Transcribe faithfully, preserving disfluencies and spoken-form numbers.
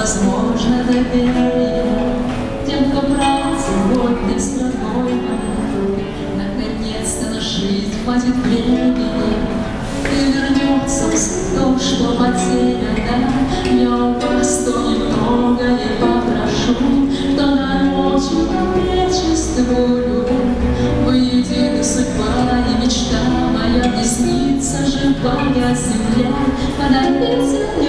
возможно доверие тем, кто правит сегодня страной моей. Наконец-то на жизнь хватит времени, и вернется все то, что потеряно. Я у вас то немного и попрошу, что на ночь величествую. Вы едины судьба и мечта моя, не снится живая земля. Подарите мне